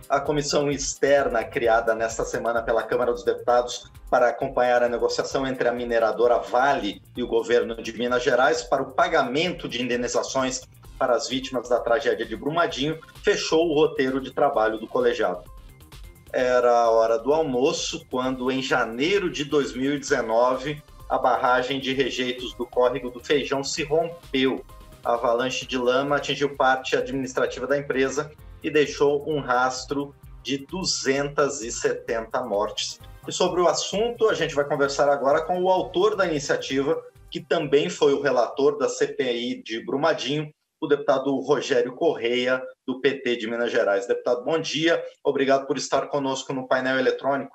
A comissão externa criada nesta semana pela Câmara dos Deputados para acompanhar a negociação entre a mineradora Vale e o governo de Minas Gerais para o pagamento de indenizações para as vítimas da tragédia de Brumadinho fechou o roteiro de trabalho do colegiado. Era a hora do almoço quando, em janeiro de 2019, a barragem de rejeitos do córrego do Feijão se rompeu. A avalanche de lama atingiu parte administrativa da empresa e deixou um rastro de 270 mortes. E sobre o assunto, a gente vai conversar agora com o autor da iniciativa, que também foi o relator da CPI de Brumadinho, o deputado Rogério Correia, do PT de Minas Gerais. Deputado, bom dia. Obrigado por estar conosco no painel eletrônico.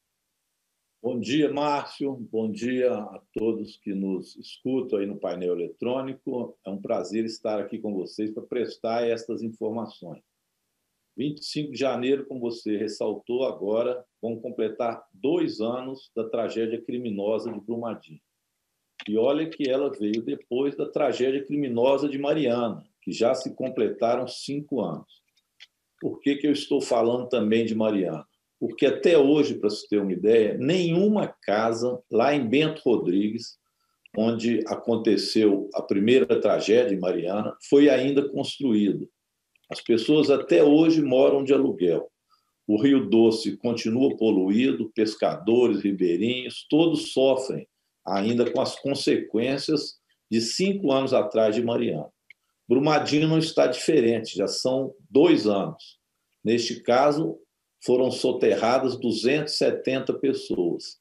Bom dia, Márcio. Bom dia a todos que nos escutam aí no painel eletrônico. É um prazer estar aqui com vocês para prestar estas informações. 25 de janeiro, como você ressaltou agora, vão completar 2 anos da tragédia criminosa de Brumadinho. E olha que ela veio depois da tragédia criminosa de Mariana, que já se completaram 5 anos. Por que eu estou falando também de Mariana? Porque até hoje, para você ter uma ideia, nenhuma casa lá em Bento Rodrigues, onde aconteceu a primeira tragédia em Mariana, foi ainda construída. As pessoas até hoje moram de aluguel. O Rio Doce continua poluído, pescadores, ribeirinhos, todos sofrem ainda com as consequências de 5 anos atrás de Mariana. Brumadinho não está diferente, já são 2 anos. Neste caso, foram soterradas 270 pessoas.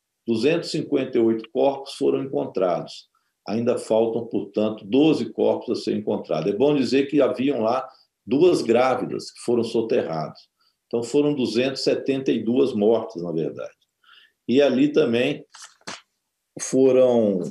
258 corpos foram encontrados. Ainda faltam, portanto, 12 corpos a serem encontrados. É bom dizer que haviam lá 2 grávidas que foram soterradas. Então, foram 272 mortes, na verdade. E ali também foram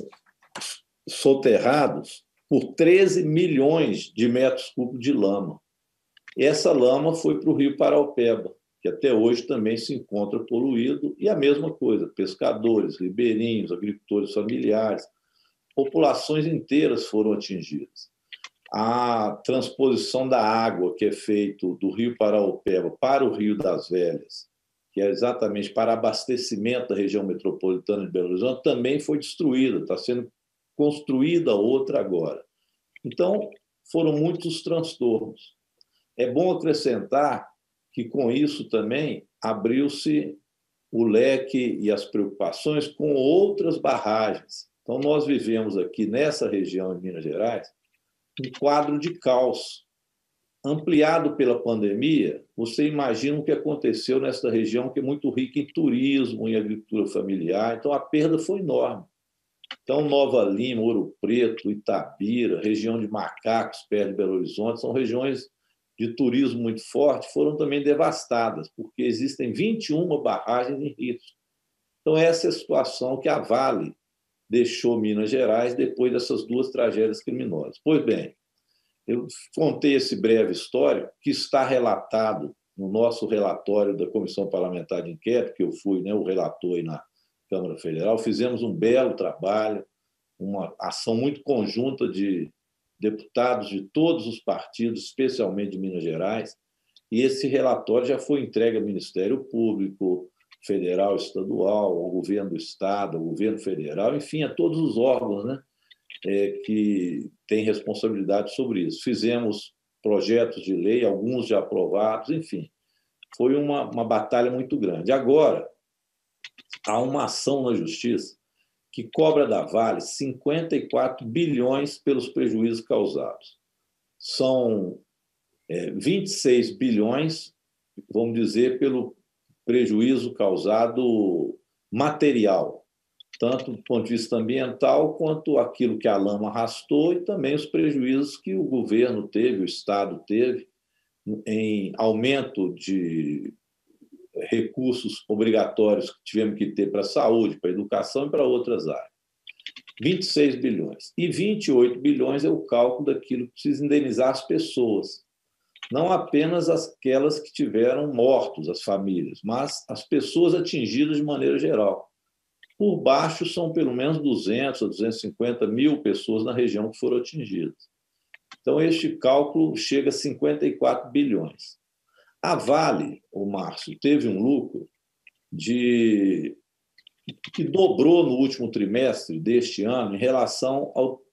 soterrados por 13 milhões de metros cúbicos de lama. Essa lama foi para o Rio Paraopeba, que até hoje também se encontra poluído, e a mesma coisa, pescadores, ribeirinhos, agricultores familiares, populações inteiras foram atingidas. A transposição da água que é feito do Rio Paraopeba para o Rio das Velhas, que é exatamente para abastecimento da região metropolitana de Belo Horizonte, também foi destruída, está sendo construída outra agora. Então, foram muitos transtornos. É bom acrescentar que, com isso também, abriu-se o leque e as preocupações com outras barragens. Então, nós vivemos aqui, nessa região de Minas Gerais, um quadro de caos. Ampliado pela pandemia, você imagina o que aconteceu nesta região, que é muito rica em turismo, em agricultura familiar. Então, a perda foi enorme. Então, Nova Lima, Ouro Preto, Itabira, região de Macacos, perto de Belo Horizonte, são regiões de turismo muito forte, foram também devastadas, porque existem 21 barragens em risco. Então, essa é a situação que a Vale deixou Minas Gerais depois dessas 2 tragédias criminosas. Pois bem, eu contei esse breve histórico que está relatado no nosso relatório da Comissão Parlamentar de Inquérito, que eu fui o relator aí na Câmara Federal. Fizemos um belo trabalho, uma ação muito conjunta de deputados de todos os partidos, especialmente de Minas Gerais, e esse relatório já foi entregue ao Ministério Público Federal, Estadual, ao Governo do Estado, ao Governo Federal, enfim, a todos os órgãos, né, que têm responsabilidade sobre isso. Fizemos projetos de lei, alguns já aprovados, enfim, foi uma batalha muito grande. Agora, há uma ação na Justiça que cobra da Vale 54 bilhões pelos prejuízos causados. São 26 bilhões, vamos dizer, pelo prejuízo causado material, tanto do ponto de vista ambiental quanto aquilo que a lama arrastou e também os prejuízos que o governo teve, o Estado teve, em aumento de recursos obrigatórios que tivemos que ter para a saúde, para a educação e para outras áreas. 26 bilhões. E 28 bilhões é o cálculo daquilo que precisa indenizar as pessoas. Não apenas aquelas que tiveram mortos, as famílias, mas as pessoas atingidas de maneira geral. Por baixo, são pelo menos 200 a 250 mil pessoas na região que foram atingidas. Então, este cálculo chega a 54 bilhões. A Vale, o Márcio, teve um lucro que dobrou no último trimestre deste ano em relação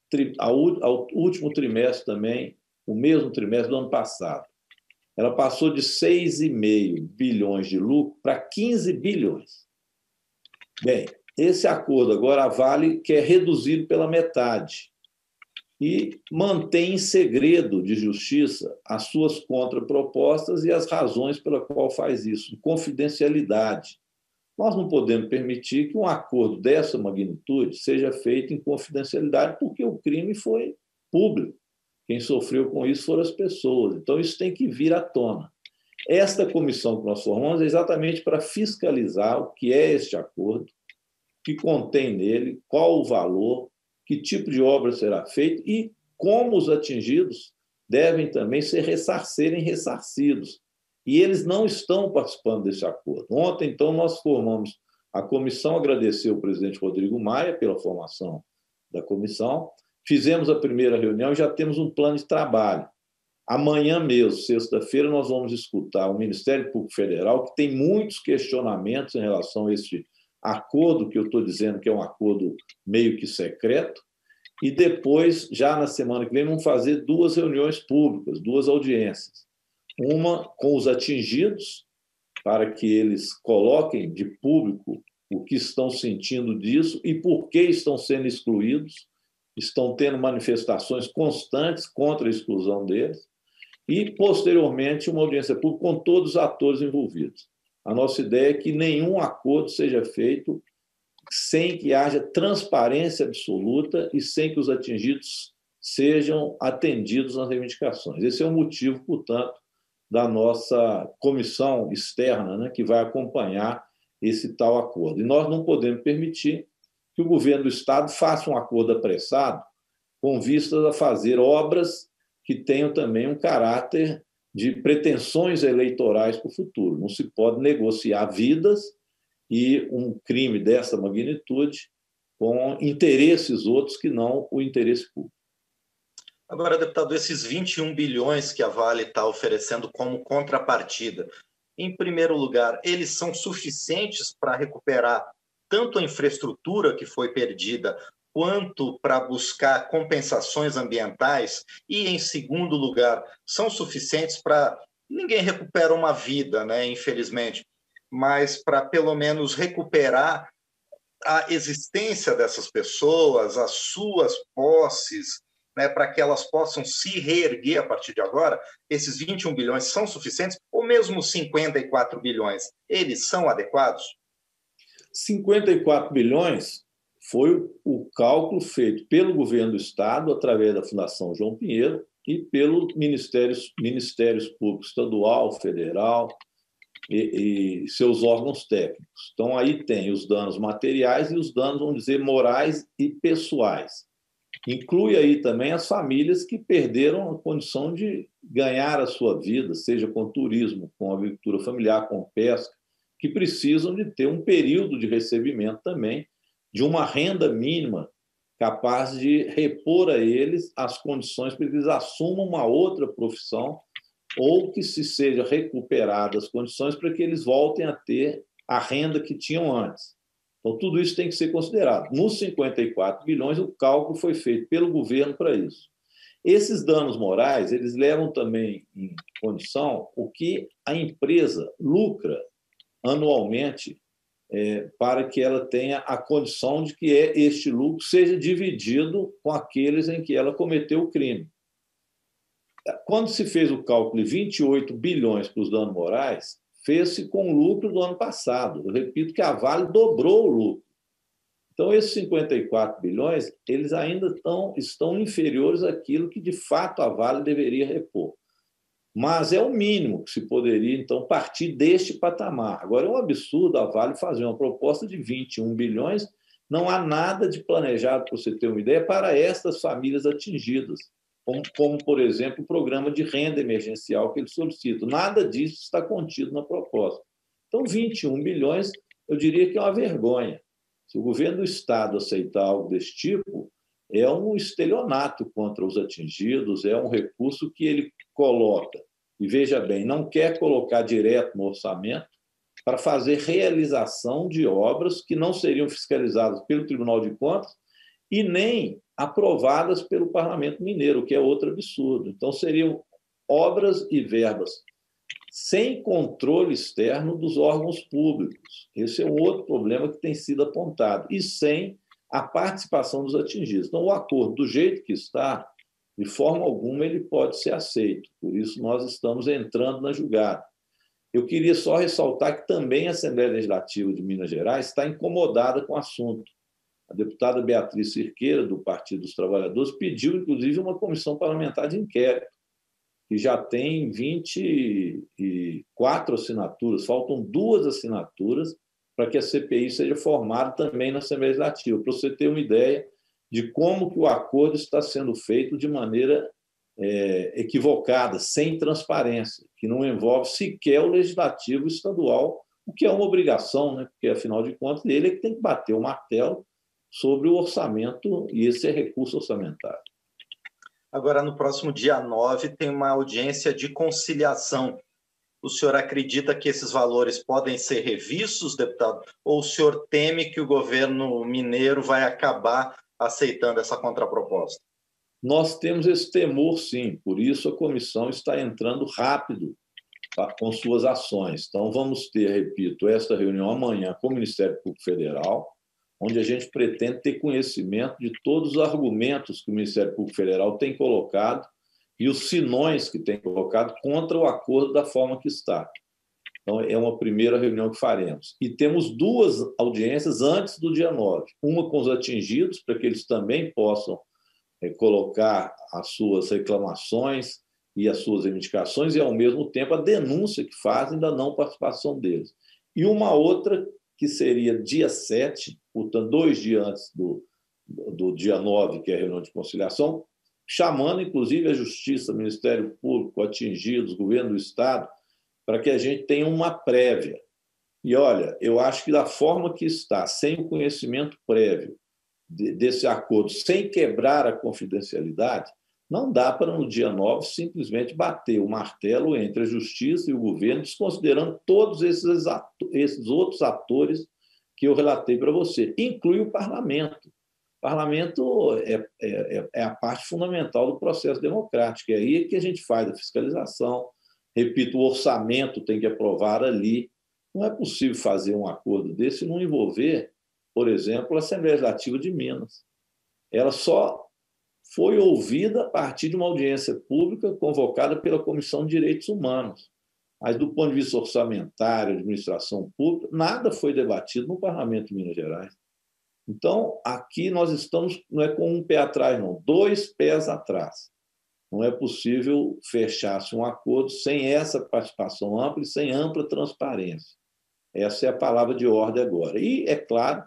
ao último trimestre também, o mesmo trimestre do ano passado. Ela passou de 6,5 bilhões de lucro para 15 bilhões. Bem, esse acordo agora a Vale quer reduzir pela metade e mantém em segredo de justiça as suas contrapropostas e as razões pela qual faz isso, em confidencialidade. Nós não podemos permitir que um acordo dessa magnitude seja feito em confidencialidade, porque o crime foi público. Quem sofreu com isso foram as pessoas. Então, isso tem que vir à tona. Esta comissão que nós formamos é exatamente para fiscalizar o que é este acordo, o que contém nele, qual o valor, que tipo de obra será feito e como os atingidos devem também serem ressarcidos. E eles não estão participando desse acordo. Ontem, então, nós formamos a comissão, agradecer o presidente Rodrigo Maia pela formação da comissão, fizemos a primeira reunião e já temos um plano de trabalho. Amanhã mesmo, sexta-feira, nós vamos escutar o Ministério Público Federal, que tem muitos questionamentos em relação a este acordo, que eu estou dizendo que é um acordo meio que secreto, e depois, já na semana que vem, vamos fazer 2 reuniões públicas, 2 audiências. Uma com os atingidos, para que eles coloquem de público o que estão sentindo disso e por que estão sendo excluídos, estão tendo manifestações constantes contra a exclusão deles, e, posteriormente, uma audiência pública com todos os atores envolvidos. A nossa ideia é que nenhum acordo seja feito sem que haja transparência absoluta e sem que os atingidos sejam atendidos nas reivindicações. Esse é o motivo, portanto, da nossa comissão externa, né, que vai acompanhar esse tal acordo. E nós não podemos permitir que o governo do Estado faça um acordo apressado com vistas a fazer obras que tenham também um caráter de pretensões eleitorais para o futuro. Não se pode negociar vidas e um crime dessa magnitude com interesses outros que não o interesse público. Agora, deputado, esses 21 bilhões que a Vale está oferecendo como contrapartida, em primeiro lugar, eles são suficientes para recuperar tanto a infraestrutura que foi perdida, quanto para buscar compensações ambientais? E, em segundo lugar, são suficientes para... Ninguém recupera uma vida, né, infelizmente, mas para, pelo menos, recuperar a existência dessas pessoas, as suas posses, né, para que elas possam se reerguer a partir de agora? Esses 21 bilhões são suficientes? Ou mesmo 54 bilhões, eles são adequados? 54 bilhões foi o cálculo feito pelo governo do Estado, através da Fundação João Pinheiro, e pelos ministérios públicos estadual, federal e seus órgãos técnicos. Então, aí tem os danos materiais e os danos, vamos dizer, morais e pessoais. Inclui aí também as famílias que perderam a condição de ganhar a sua vida, seja com turismo, com agricultura familiar, com pesca, que precisam de ter um período de recebimento também de uma renda mínima capaz de repor a eles as condições para que eles assumam uma outra profissão ou que se seja recuperada as condições para que eles voltem a ter a renda que tinham antes. Então, tudo isso tem que ser considerado. Nos 54 bilhões, o cálculo foi feito pelo governo para isso. Esses danos morais, eles levam também em condição o que a empresa lucra anualmente para que ela tenha a condição de que este lucro seja dividido com aqueles em que ela cometeu o crime. Quando se fez o cálculo de 28 bilhões para os danos morais, fez-se com o lucro do ano passado. Eu repito que a Vale dobrou o lucro. Então, esses 54 bilhões, eles ainda estão inferiores àquilo que, de fato, a Vale deveria repor. Mas é o mínimo que se poderia, então, partir deste patamar. Agora, é um absurdo a Vale fazer uma proposta de 21 bilhões, não há nada de planejado, para você ter uma ideia, para estas famílias atingidas, como, por exemplo, o programa de renda emergencial que eles solicitam. Nada disso está contido na proposta. Então, 21 bilhões, eu diria que é uma vergonha. Se o governo do Estado aceitar algo desse tipo, é um estelionato contra os atingidos, é um recurso que ele coloca e veja bem, não quer colocar direto no orçamento para fazer realização de obras que não seriam fiscalizadas pelo Tribunal de Contas e nem aprovadas pelo Parlamento Mineiro, que é outro absurdo. Então, seriam obras e verbas sem controle externo dos órgãos públicos. Esse é um outro problema que tem sido apontado, e sem a participação dos atingidos. Então, o acordo, do jeito que está, de forma alguma ele pode ser aceito. Por isso, nós estamos entrando na julgada. Eu queria só ressaltar que também a Assembleia Legislativa de Minas Gerais está incomodada com o assunto. A deputada Beatriz Cirqueira, do Partido dos Trabalhadores, pediu, inclusive, uma comissão parlamentar de inquérito, que já tem 24 assinaturas, faltam 2 assinaturas para que a CPI seja formada também na Assembleia Legislativa, para você ter uma ideia de como que o acordo está sendo feito de maneira equivocada, sem transparência, que não envolve sequer o legislativo estadual, o que é uma obrigação, né? Porque, afinal de contas, ele é que tem que bater o martelo sobre o orçamento, e esse é recurso orçamentário. Agora, no próximo dia 9, tem uma audiência de conciliação. O senhor acredita que esses valores podem ser revistos, deputado? Ou o senhor teme que o governo mineiro vai acabar aceitando essa contraproposta? Nós temos esse temor, sim. Por isso, a comissão está entrando rápido com suas ações. Então, vamos ter, repito, esta reunião amanhã com o Ministério Público Federal, onde a gente pretende ter conhecimento de todos os argumentos que o Ministério Público Federal tem colocado e os sinões que tem colocado contra o acordo da forma que está. Então, é uma primeira reunião que faremos. E temos 2 audiências antes do dia 9. Uma com os atingidos, para que eles também possam colocar as suas reclamações e as suas reivindicações e, ao mesmo tempo, a denúncia que fazem da não participação deles. E uma outra que seria dia 7, portanto, 2 dias antes do dia 9, que é a reunião de conciliação, chamando, inclusive, a Justiça, o Ministério Público, atingidos, governo do Estado, para que a gente tenha uma prévia. E, olha, eu acho que da forma que está, sem o conhecimento prévio desse acordo, sem quebrar a confidencialidade, não dá para, no dia 9, simplesmente bater o martelo entre a Justiça e o governo, desconsiderando todos esses outros atores que eu relatei para você. Inclui o Parlamento. O Parlamento é a parte fundamental do processo democrático. É aí que a gente faz a fiscalização. Repito, o orçamento tem que aprovar ali. Não é possível fazer um acordo desse e não envolver, por exemplo, a Assembleia Legislativa de Minas. Ela só foi ouvida a partir de uma audiência pública convocada pela Comissão de Direitos Humanos. Mas, do ponto de vista orçamentário, administração pública, nada foi debatido no Parlamento de Minas Gerais. Então, aqui nós estamos, não é com um pé atrás, não, 2 pés atrás. Não é possível fechar-se um acordo sem essa participação ampla e sem ampla transparência. Essa é a palavra de ordem agora. E, é claro,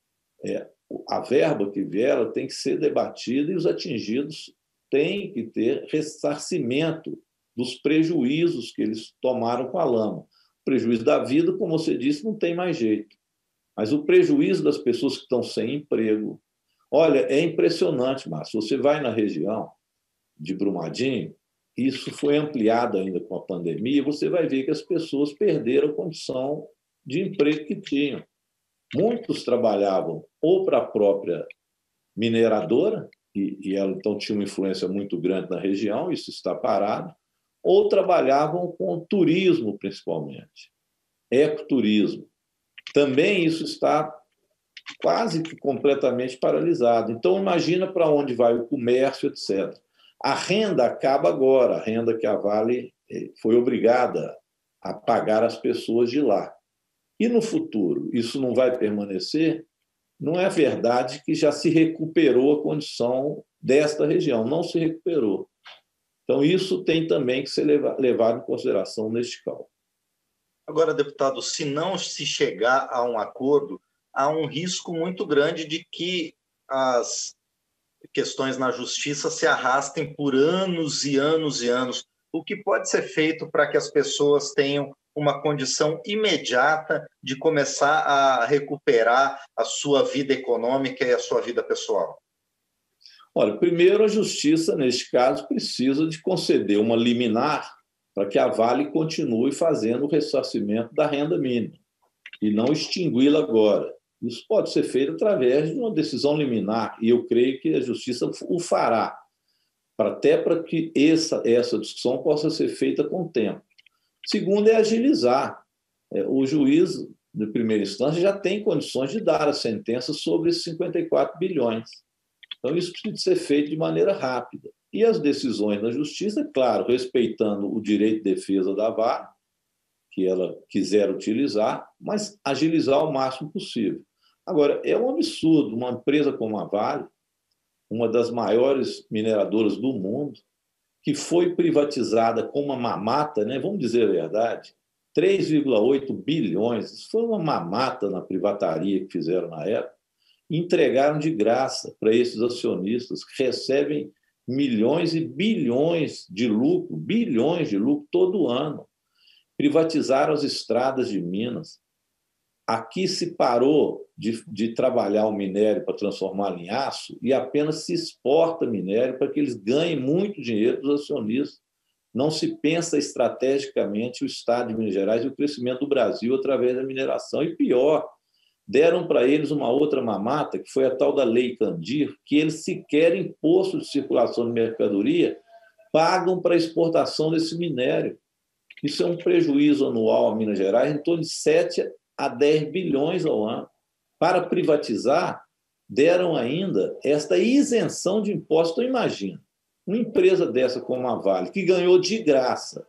a verba que vier ela tem que ser debatida e os atingidos têm que ter ressarcimento dos prejuízos que eles tomaram com a lama. O prejuízo da vida, como você disse, não tem mais jeito. Mas o prejuízo das pessoas que estão sem emprego... Olha, é impressionante, Márcio. Você vai na região de Brumadinho, isso foi ampliado ainda com a pandemia, e você vai ver que as pessoas perderam a condição de emprego que tinham. Muitos trabalhavam ou para a própria mineradora, e ela então tinha uma influência muito grande na região, isso está parado, ou trabalhavam com turismo, principalmente, ecoturismo. Também isso está quase que completamente paralisado. Então, imagina para onde vai o comércio, etc. A renda acaba agora, a renda que a Vale foi obrigada a pagar às pessoas de lá. E no futuro, isso não vai permanecer? Não é verdade que já se recuperou a condição desta região, não se recuperou. Então, isso tem também que ser levado em consideração neste cálculo. Agora, deputado, se não se chegar a um acordo, há um risco muito grande de que as questões na justiça se arrastem por anos e anos e anos. O que pode ser feito para que as pessoas tenham uma condição imediata de começar a recuperar a sua vida econômica e a sua vida pessoal? Olha, primeiro, a justiça, neste caso, precisa de conceder uma liminar para que a Vale continue fazendo o ressarcimento da renda mínima e não extingui-la agora. Isso pode ser feito através de uma decisão liminar, e eu creio que a Justiça o fará, até para que essa discussão possa ser feita com o tempo. Segundo é agilizar. O juiz de primeira instância já tem condições de dar a sentença sobre esses 54 bilhões. Então, isso precisa ser feito de maneira rápida. E as decisões da Justiça, claro, respeitando o direito de defesa da Vale, que ela quiser utilizar, mas agilizar o máximo possível. Agora, é um absurdo uma empresa como a Vale, uma das maiores mineradoras do mundo, que foi privatizada com uma mamata, né? Vamos dizer a verdade, 3,8 bilhões, isso foi uma mamata na privataria que fizeram na época, e entregaram de graça para esses acionistas que recebem milhões e bilhões de lucro todo ano. Privatizaram as estradas de Minas. Aqui se parou de trabalhar o minério para transformá-lo em aço e apenas se exporta minério para que eles ganhem muito dinheiro dos acionistas. Não se pensa estrategicamente o Estado de Minas Gerais e o crescimento do Brasil através da mineração. E pior, deram para eles uma outra mamata, que foi a tal da Lei Candir, que eles sequer imposto de circulação de mercadoria pagam para a exportação desse minério. Isso é um prejuízo anual a Minas Gerais em torno de 7 a 10 bilhões ao ano. Para privatizar, deram ainda esta isenção de impostos. Então, imagina, uma empresa dessa como a Vale, que ganhou de graça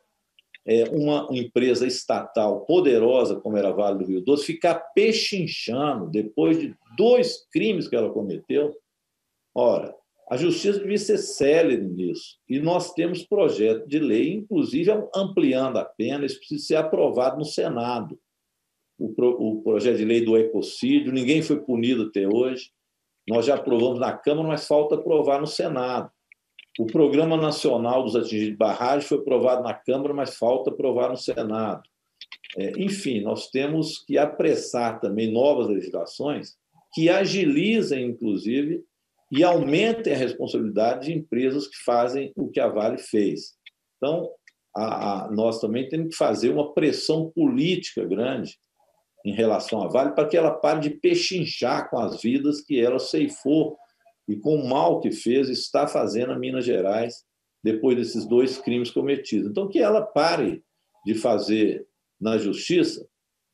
uma empresa estatal poderosa como era a Vale do Rio Doce, ficar pechinchando depois de 2 crimes que ela cometeu. Ora, a Justiça devia ser célere nisso. E nós temos projeto de lei, inclusive ampliando a pena, isso precisa ser aprovado no Senado. O projeto de lei do ecocídio, ninguém foi punido até hoje. Nós já aprovamos na Câmara, mas falta aprovar no Senado. O Programa Nacional dos Atingidos de Barragem foi aprovado na Câmara, mas falta aprovar no Senado. Enfim, nós temos que apressar também novas legislações que agilizem, inclusive, e aumentem a responsabilidade de empresas que fazem o que a Vale fez. Então, nós também temos que fazer uma pressão política grande em relação à Vale para que ela pare de pechinchar com as vidas que ela ceifou e com o mal que fez está fazendo a Minas Gerais depois desses 2 crimes cometidos. Então, que ela pare de fazer na Justiça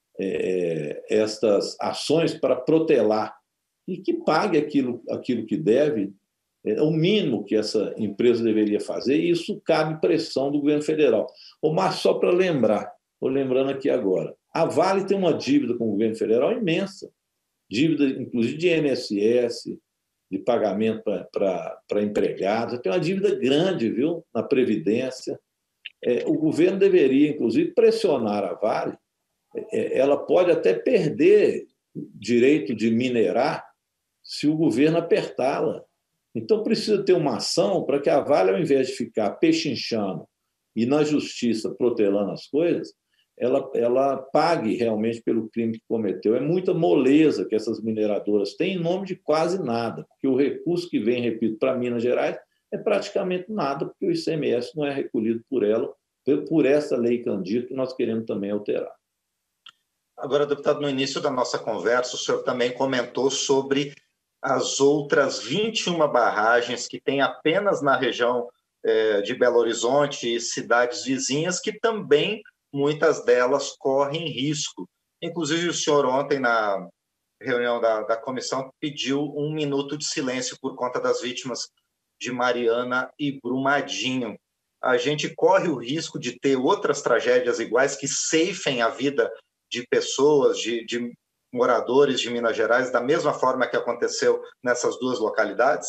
estas ações para protelar e que pague aquilo que deve, é o mínimo que essa empresa deveria fazer, e isso cabe pressão do governo federal. Mas só para lembrar, estou lembrando aqui agora, a Vale tem uma dívida com o governo federal imensa, dívida inclusive de INSS, de pagamento para empregados, tem uma dívida grande, viu, na Previdência. O governo deveria, inclusive, pressionar a Vale. Ela pode até perder direito de minerar se o governo apertá-la. Então, precisa ter uma ação para que a Vale, ao invés de ficar pechinchando e na Justiça protelando as coisas, ela pague realmente pelo crime que cometeu. É muita moleza que essas mineradoras têm em nome de quase nada, porque o recurso que vem, repito, para Minas Gerais é praticamente nada, porque o ICMS não é recolhido por ela, por essa Lei Candir, que nós queremos também alterar. Agora, deputado, no início da nossa conversa, o senhor também comentou sobre as outras 21 barragens que tem apenas na região de Belo Horizonte e cidades vizinhas, que também muitas delas correm risco. Inclusive, o senhor ontem, na reunião da comissão, pediu 1 minuto de silêncio por conta das vítimas de Mariana e Brumadinho. A gente corre o risco de ter outras tragédias iguais que ceifem a vida de pessoas, de moradores de Minas Gerais, da mesma forma que aconteceu nessas 2 localidades?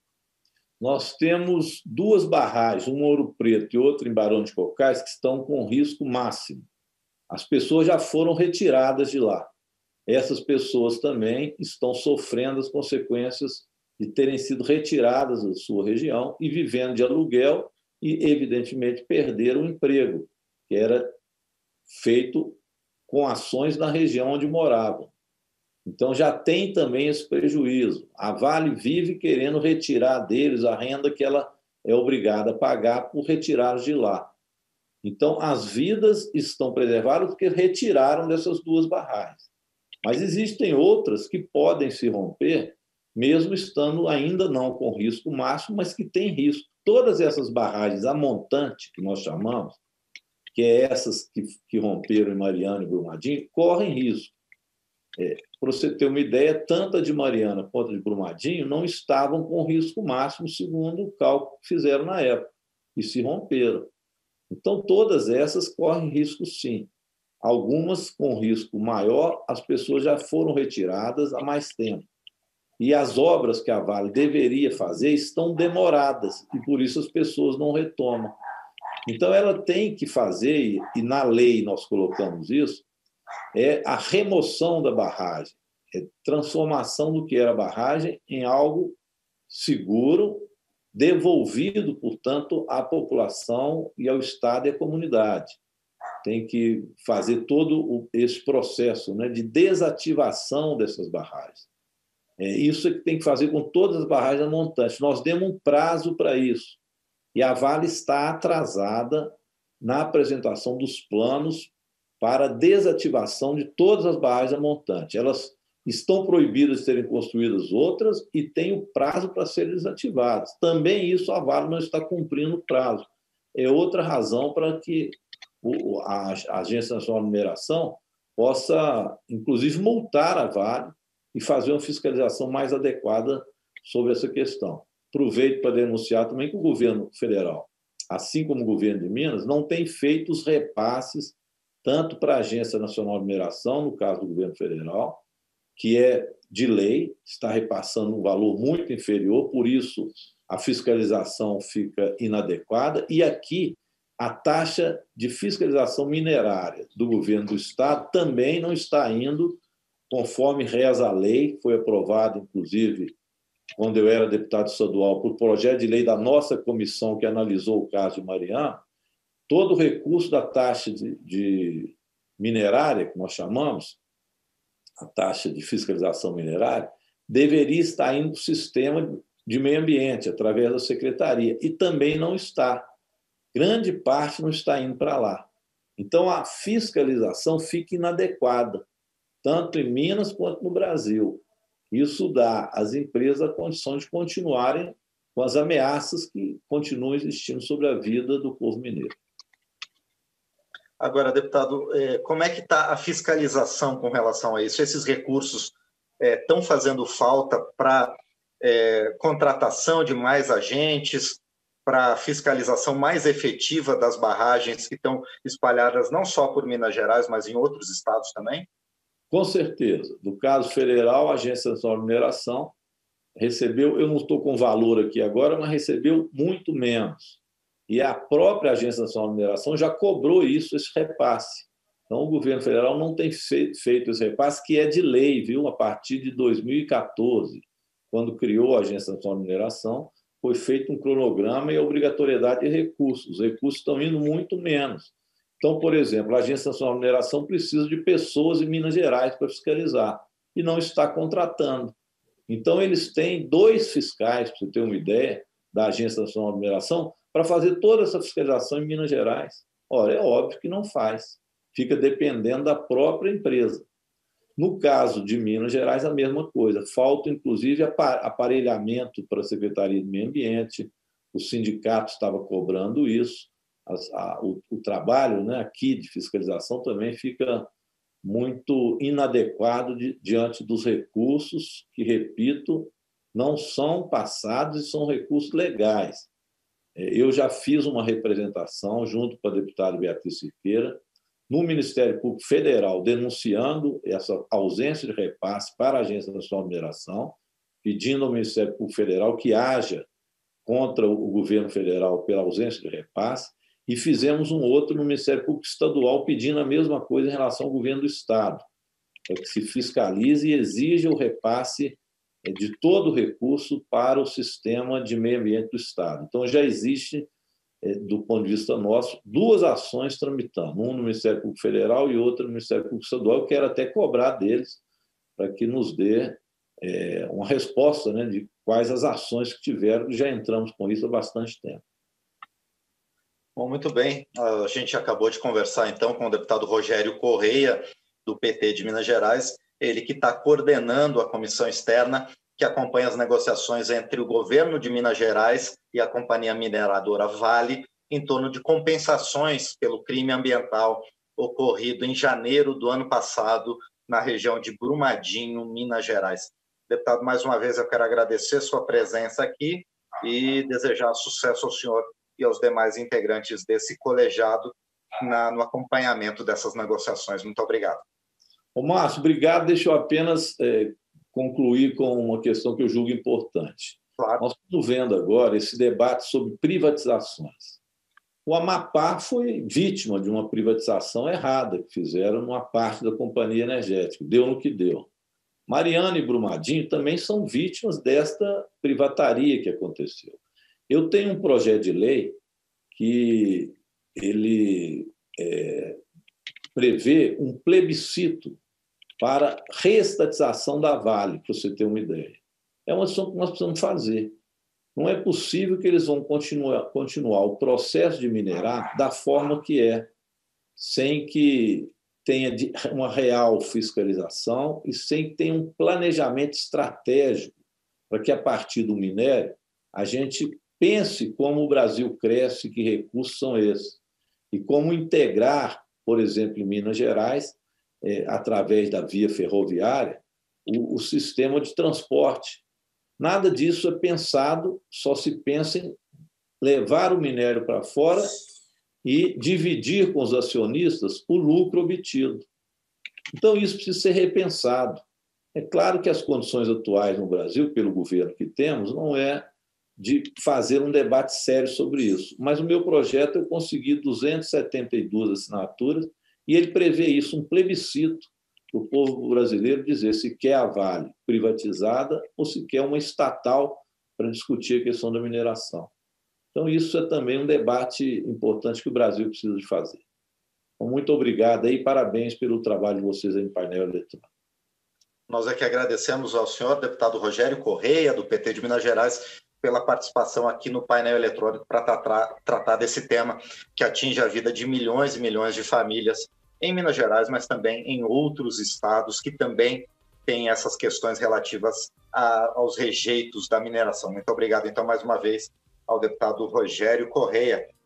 Nós temos 2 barragens, uma em Ouro Preto e outra em Barão de Cocais, que estão com risco máximo. As pessoas já foram retiradas de lá. Essas pessoas também estão sofrendo as consequências de terem sido retiradas da sua região e vivendo de aluguel e, evidentemente, perderam o emprego, que era feito com ações na região onde moravam. Então, já tem também esse prejuízo. A Vale vive querendo retirar deles a renda que ela é obrigada a pagar por retirá-los de lá. Então, as vidas estão preservadas porque retiraram dessas duas barragens. Mas existem outras que podem se romper, mesmo estando ainda não com risco máximo, mas que têm risco. Todas essas barragens a montante, que nós chamamos, que é essas que romperam em Mariana e Brumadinho, correm risco. Para você ter uma ideia, tanto a de Mariana quanto a de Brumadinho não estavam com risco máximo, segundo o cálculo que fizeram na época, e se romperam. Então, todas essas correm risco, sim. Algumas com risco maior, as pessoas já foram retiradas há mais tempo. E as obras que a Vale deveria fazer estão demoradas, e por isso as pessoas não retomam. Então, ela tem que fazer, e na lei nós colocamos isso, é a remoção da barragem, transformação do que era barragem em algo seguro, devolvido, portanto, à população e ao Estado e à comunidade. Tem que fazer todo esse processo, né, de desativação dessas barragens. Isso é que tem que fazer com todas as barragens montantes. Nós demos um prazo para isso. E a Vale está atrasada na apresentação dos planos para a desativação de todas as barragens montantes. Elas estão proibidas de serem construídas outras e tem o prazo para serem desativadas. Também isso a Vale não está cumprindo o prazo. É outra razão para que a Agência Nacional de Mineração possa, inclusive, multar a Vale e fazer uma fiscalização mais adequada sobre essa questão. Aproveito para denunciar também que o governo federal, assim como o governo de Minas, não tem feito os repasses tanto para a Agência Nacional de Mineração, no caso do governo federal, que é de lei, está repassando um valor muito inferior, por isso a fiscalização fica inadequada. E aqui, a taxa de fiscalização minerária do governo do Estado também não está indo conforme reza a lei, foi aprovado, inclusive, quando eu era deputado estadual, por projeto de lei da nossa comissão que analisou o caso de Mariana. Todo o recurso da taxa de minerária, que nós chamamos, a taxa de fiscalização minerária, deveria estar indo para o sistema de meio ambiente, através da secretaria, e também não está. Grande parte não está indo para lá. Então, a fiscalização fica inadequada, tanto em Minas quanto no Brasil. Isso dá às empresas a condição de continuarem com as ameaças que continuam existindo sobre a vida do povo mineiro. Agora, deputado, como é que está a fiscalização com relação a isso? Esses recursos estão fazendo falta para contratação de mais agentes, para fiscalização mais efetiva das barragens que estão espalhadas não só por Minas Gerais, mas em outros estados também? Com certeza. No caso federal, a Agência Nacional de Mineração recebeu, eu não estou com valor aqui agora, mas recebeu muito menos. E a própria Agência Nacional de Mineração já cobrou isso, esse repasse. Então, o governo federal não tem feito esse repasse, que é de lei, viu? A partir de 2014, quando criou a Agência Nacional de Mineração, foi feito um cronograma e a obrigatoriedade de recursos. Os recursos estão indo muito menos. Então, por exemplo, a Agência Nacional de Mineração precisa de pessoas em Minas Gerais para fiscalizar e não está contratando. Então, eles têm 2 fiscais, para você ter uma ideia, da Agência Nacional de Mineração, para fazer toda essa fiscalização em Minas Gerais. Ora, é óbvio que não faz. Fica dependendo da própria empresa. No caso de Minas Gerais, a mesma coisa. Falta, inclusive, aparelhamento para a Secretaria do Meio Ambiente. O sindicato estava cobrando isso. O trabalho, né, aqui de fiscalização também fica muito inadequado diante dos recursos que, repito, não são passados e são recursos legais. Eu já fiz uma representação junto com a deputada Beatriz Cerqueira no Ministério Público Federal denunciando essa ausência de repasse para a Agência Nacional de Mineração, pedindo ao Ministério Público Federal que haja contra o governo federal pela ausência de repasse, e fizemos um outro no Ministério Público Estadual pedindo a mesma coisa em relação ao governo do Estado, para que se fiscalize e exija o repasse de todo o recurso para o sistema de meio ambiente do Estado. Então, já existe, do ponto de vista nosso, 2 ações tramitando, uma no Ministério Público Federal e outra no Ministério Público Estadual. Eu quero até cobrar deles para que nos dê uma resposta, né, de quais as ações que tiveram, já entramos com isso há bastante tempo. Bom, muito bem. A gente acabou de conversar, então, com o deputado Rogério Correia, do PT de Minas Gerais, ele que está coordenando a comissão externa que acompanha as negociações entre o governo de Minas Gerais e a companhia mineradora Vale em torno de compensações pelo crime ambiental ocorrido em janeiro do ano passado na região de Brumadinho, Minas Gerais. Deputado, mais uma vez eu quero agradecer sua presença aqui e desejar sucesso ao senhor e aos demais integrantes desse colegiado no acompanhamento dessas negociações. Muito obrigado. Ô, Márcio, obrigado. Deixa eu apenas concluir com uma questão que eu julgo importante. Claro. Nós estamos vendo agora esse debate sobre privatizações. O Amapá foi vítima de uma privatização errada que fizeram numa parte da companhia energética. Deu no que deu. Mariana e Brumadinho também são vítimas desta privataria que aconteceu. Eu tenho um projeto de lei que ele prevê um plebiscito para reestatização da Vale, para você ter uma ideia. É uma decisão que nós precisamos fazer. Não é possível que eles vão continuar o processo de minerar da forma que é, sem que tenha uma real fiscalização e sem que tenha um planejamento estratégico para que, a partir do minério, a gente pense como o Brasil cresce, que recursos são esses, e como integrar, por exemplo, em Minas Gerais, através da via ferroviária, o sistema de transporte. Nada disso é pensado, só se pensa em levar o minério para fora e dividir com os acionistas o lucro obtido. Então, isso precisa ser repensado. É claro que as condições atuais no Brasil, pelo governo que temos, não é de fazer um debate sério sobre isso. Mas o meu projeto, eu consegui 272 assinaturas e ele prevê isso, um plebiscito para o povo brasileiro dizer se quer a Vale privatizada ou se quer uma estatal para discutir a questão da mineração. Então, isso é também um debate importante que o Brasil precisa de fazer. Então, muito obrigado e parabéns pelo trabalho de vocês aí no painel eletrônico. Nós é que agradecemos ao senhor, deputado Rogério Correia, do PT de Minas Gerais, pela participação aqui no painel eletrônico para tratar desse tema que atinge a vida de milhões e milhões de famílias em Minas Gerais, mas também em outros estados que também têm essas questões relativas aos rejeitos da mineração. Muito obrigado, então, mais uma vez, ao deputado Rogério Correia.